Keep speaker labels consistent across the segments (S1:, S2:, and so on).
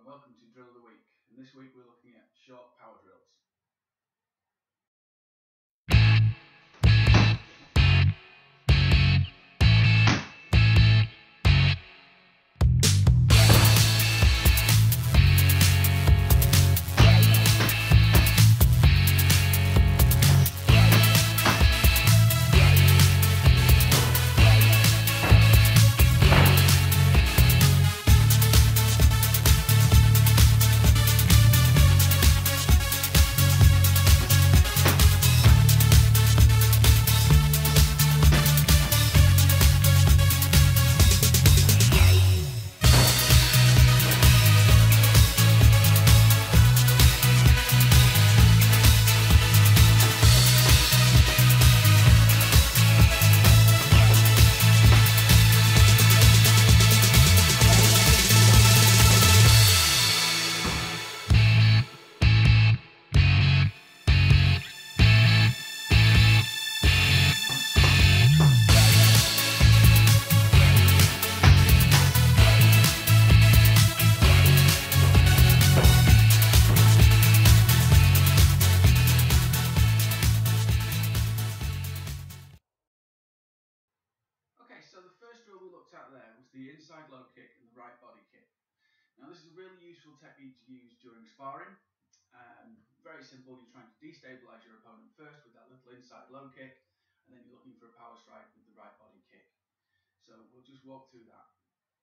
S1: welcome to Drill of the Week, and this week we're looking at short power drills. Okay, so the first drill we looked at there was the inside low kick and the right body kick. Now this is a really useful technique to use during sparring. Very simple, you're trying to destabilise your opponent first with that little inside low kick, and then you're looking for a power strike with the right body kick. So we'll just walk through that.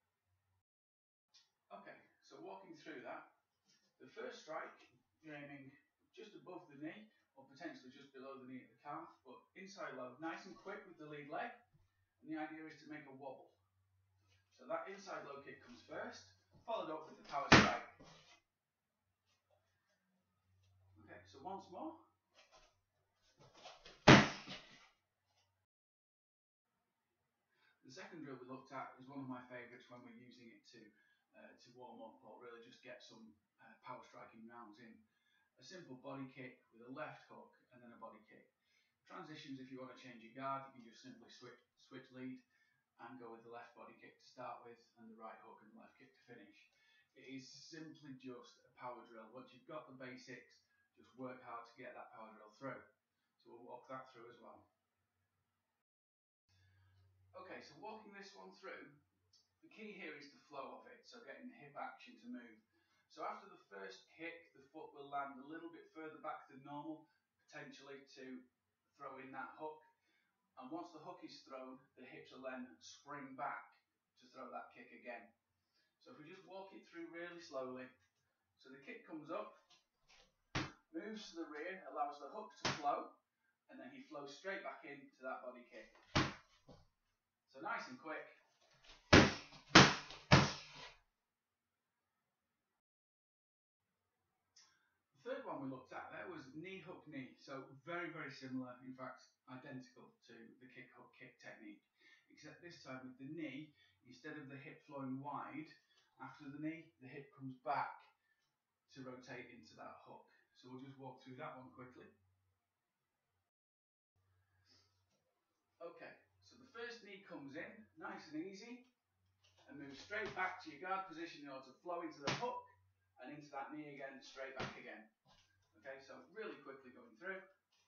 S1: Okay, so walking through that, the first strike, you're aiming just above the knee, or potentially just below the knee at the calf, but inside low, nice and quick with the lead leg. And the idea is to make a wobble. So that inside low kick comes first, followed up with the power strike. Okay, so once more. The second drill we looked at is one of my favourites when we're using it to warm up or really just get some power striking rounds in. A simple body kick with a left hook and then a body kick. Transitions, if you want to change your guard, you can just simply switch lead and go with the left body kick to start with and the right hook and the left kick to finish. It is simply just a power drill. Once you've got the basics, just work hard to get that power drill through. So we'll walk that through as well. Okay, so walking this one through, the key here is the flow of it, so getting the hip action to move. So after the first kick, the foot will land a little bit further back than normal, potentially to throw in that hook. And once the hook is thrown, the hips will then spring back to throw that kick again. So if we just walk it through really slowly, so the kick comes up, moves to the rear, allows the hook to flow, and then he flows straight back into that body kick. So nice and quick. The third one we looked at there was knee hook knee. So very, very similar, in fact identical to the kick hook kick technique. Except this time with the knee, instead of the hip flowing wide, after the knee, the hip comes back to rotate into that hook. So we'll just walk through that one quickly. Okay, so the first knee comes in, nice and easy, and moves straight back to your guard position in order to flow into the hook, and into that knee again, straight back again. Okay, so really quickly going through.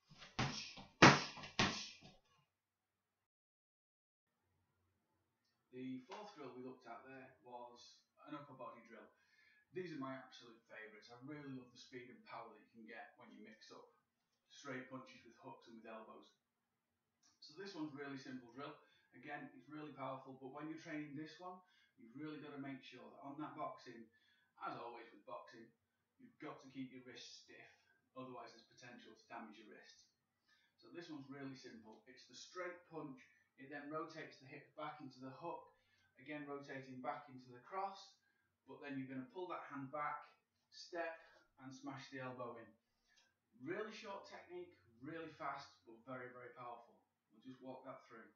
S1: The fourth drill we looked at there was an upper body drill. These are my absolute favourites. I really love the speed and power that you can get when you mix up straight punches with hooks and with elbows. So this one's really simple drill. Again, it's really powerful, but when you're training this one, you've really got to make sure that on that boxing, as always with boxing, you've got to keep your wrists stiff, otherwise there's potential to damage your wrists. So this one's really simple. It's the straight punch, it then rotates the hip back into the hook, again rotating back into the cross, but then you're going to pull that hand back, step and smash the elbow in. Really short technique, really fast, but very, very powerful. We'll just walk that through.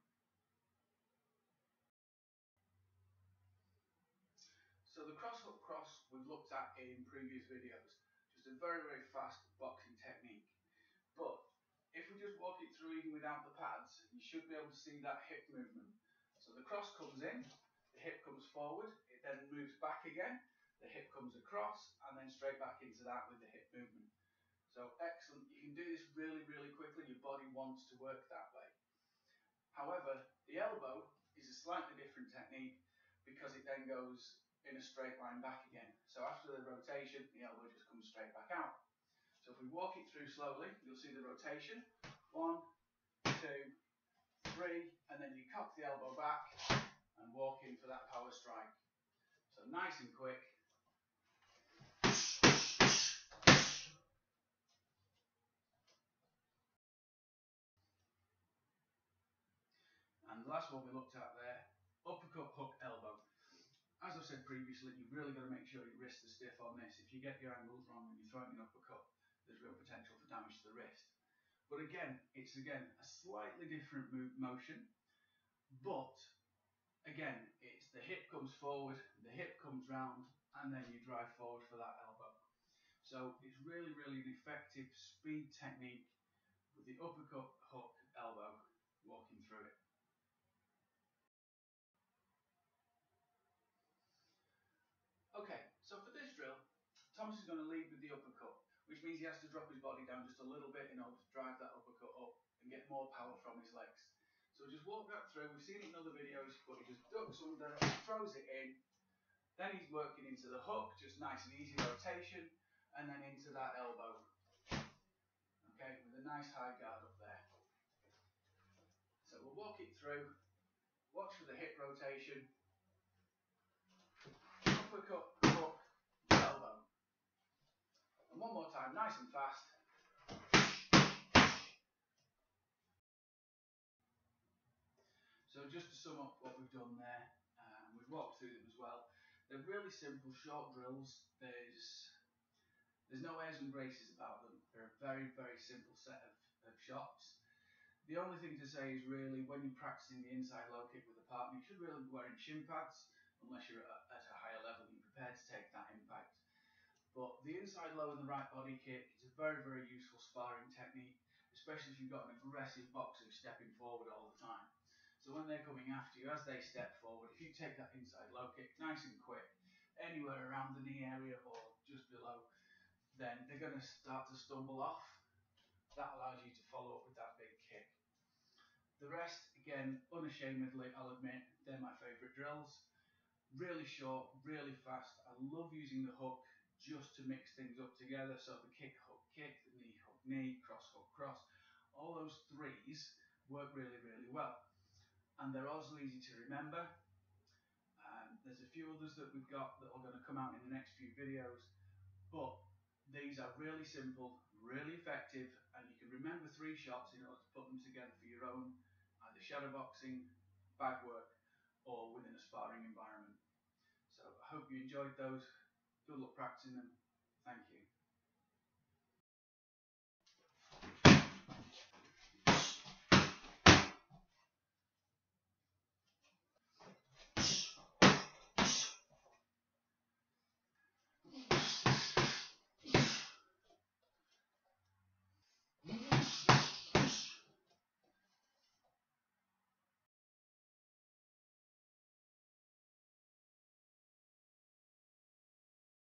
S1: So the cross hook cross we've looked at in previous videos. Just a very, very fast boxing technique. But if we just walk it through even without the pads, you should be able to see that hip movement. So the cross comes in, the hip comes forward, it then moves back again, the hip comes across and then straight back into that with the hip movement. So excellent, you can do this really, really quickly, your body wants to work that way. However, the elbow is a slightly different technique because it then goes in a straight line back again. So after the rotation, the elbow just comes straight back out. So if we walk it through slowly, you'll see the rotation. 1, 2, 3, and then you cock the elbow back and walk in for that power strike. So nice and quick. And the last one we looked at there, uppercut, hook, elbow. As I've said previously, you've really got to make sure your wrists are stiff on this. If you get your angles wrong when you're throwing an uppercut, there's real potential for damage to the wrist. But again, it's a slightly different motion, but again, it's the hip comes forward, the hip comes round, and then you drive forward for that elbow. So it's really, really an effective speed technique with the uppercut, hook, elbow, walking through it. Okay, so for this drill, Thomas is going to lead with the uppercut, which means he has to drop his body down just a little bit in order to drive that uppercut up and get more power from his legs. So just walk that through. We've seen it in other videos, but he just ducks under, throws it in, then he's working into the hook, just nice and easy rotation, and then into that elbow. Okay, with a nice high guard up there. So we'll walk it through, watch for the hip rotation, uppercut, hook, elbow. And one more time, nice and fast. So just to sum up what we've done there, we've walked through them as well. They're really simple, short drills. There's no airs and graces about them. They're a very, very simple set of shots. The only thing to say is really when you're practicing the inside low kick with a partner, you should really be wearing shin pads unless you're at a higher level and you're prepared to take that impact. But the inside low and the right body kick is a very, very useful sparring technique, especially if you've got an aggressive boxer who's stepping forward all the time. So when they're coming after you, as they step forward, if you take that inside low kick nice and quick, anywhere around the knee area or just below, then they're going to start to stumble off. That allows you to follow up with that big kick. The rest, again, unashamedly, I'll admit, they're my favourite drills. Really short, really fast. I love using the hook just to mix things up together. So the kick, hook, kick, the knee, hook, knee, cross, hook, cross. All those threes work really, really well. And they're also easy to remember. There's a few others that we've got that are going to come out in the next few videos. But these are really simple, really effective, and you can remember 3 shots in order to put them together for your own either shadowboxing, bag work, or within a sparring environment. So I hope you enjoyed those. Good luck practicing them. Thank you.